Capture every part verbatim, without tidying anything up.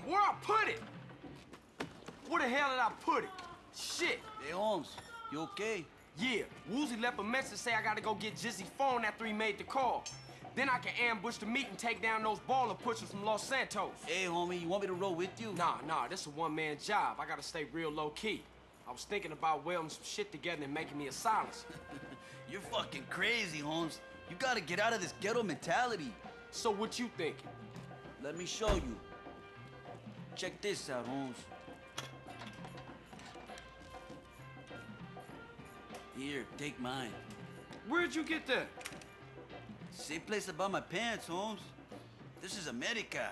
Where I put it? Where the hell did I put it? Shit. Hey, Holmes, you okay? Yeah, Woozie left a message say I gotta go get Jizzy's phone after he made the call. Then I can ambush the meet and take down those baller pushers from Los Santos. Hey, homie, you want me to roll with you? Nah, nah, this is a one-man job. I gotta stay real low-key. I was thinking about welding some shit together and making me a silencer. You're fucking crazy, Holmes. You gotta get out of this ghetto mentality. So what you thinking? Let me show you. Check this out, Holmes. Here, take mine. Where'd you get that? Same place I bought my pants, Holmes. This is America.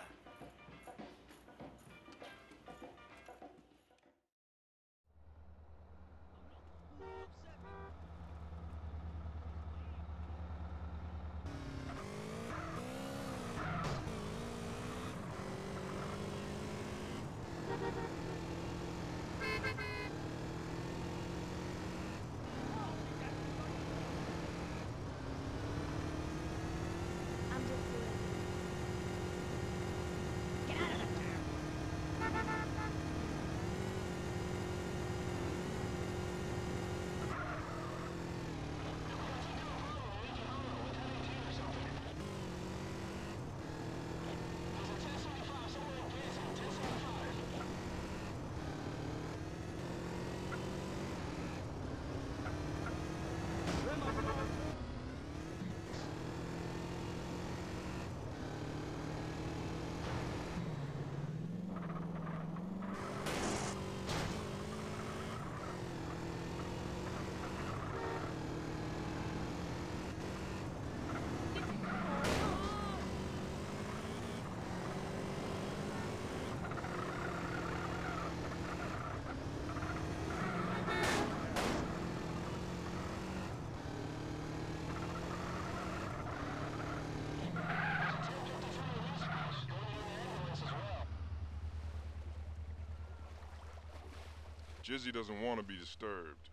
Jizzy doesn't want to be disturbed.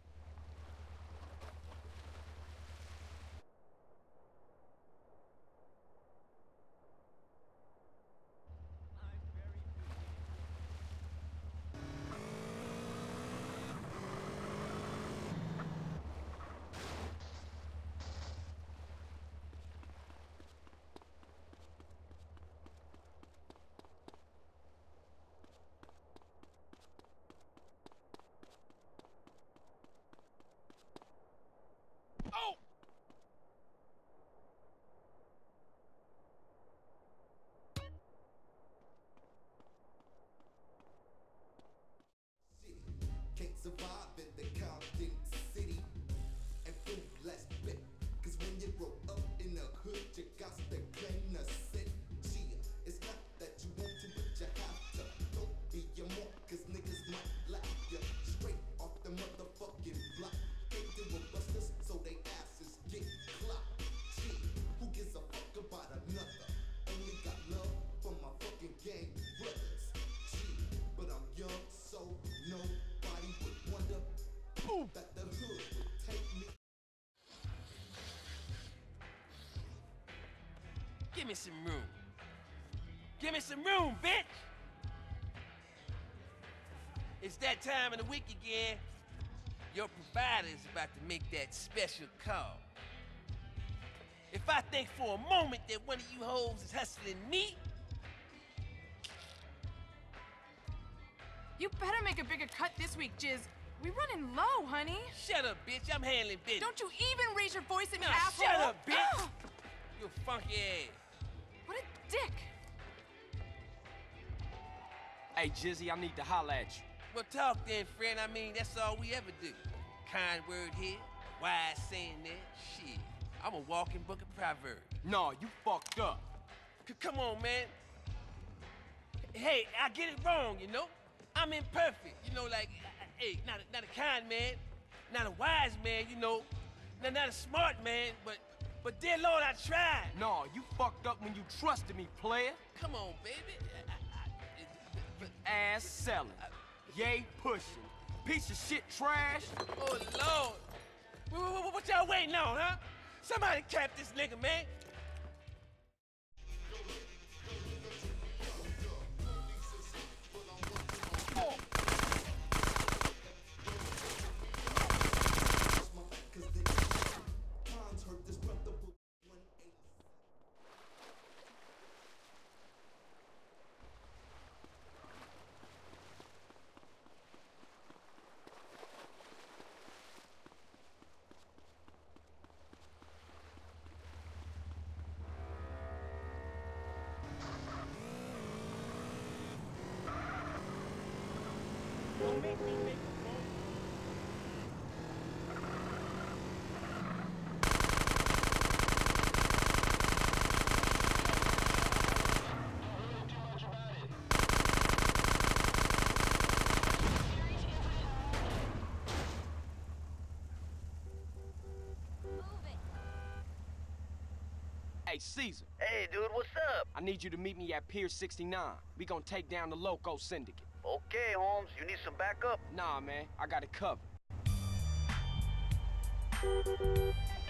Oh! Can't survive in the Compton city and food less bit. Cause when you grow up in the hood, you got to claim the city. It's not that you want to, but you have to. Don't be your mark, cause niggas might laugh you straight off the motherfucking block. Can't do with busters, so they asses get clocked. Gee, who gives a fuck about another? Only got love for my fucking gang brothers. Gee, but I'm young, so nobody would wonder Ooh. that the hood would take me. Give me some room. Give me some room, bitch! It's that time of the week again. Your provider is about to make that special call. If I think for a moment that one of you hoes is hustling me... You better make a bigger cut this week, Jizz. We running low, honey. Shut up, bitch. I'm handling business. Don't you even raise your voice at me, nah, asshole! Shut up, bitch! Ugh. You funky ass. What a dick. Hey, Jizzy, I need to holler at you. Well, talk then, friend. I mean, that's all we ever do. Kind word here, wise saying there. Shit, I'm a walking book of proverbs. No, you fucked up. C come on, man. Hey, I get it wrong, you know? I'm imperfect, you know, like, hey, not a, not a kind man, not a wise man, you know, not, not a smart man, but, but dear Lord, I tried. No, you fucked up when you trusted me, player. Come on, baby. I, I, I, Ass selling, yay pushing, piece of shit trash. Oh, Lord. What, what, what y'all waiting on, huh? Somebody cap this nigga, man. Hey, Caesar, Hey, dude, what's up? I need you to meet me at Pier sixty-nine. We gonna take down the Loco Syndicate. Okay, Holmes, you need some backup? Nah, man, I got it covered.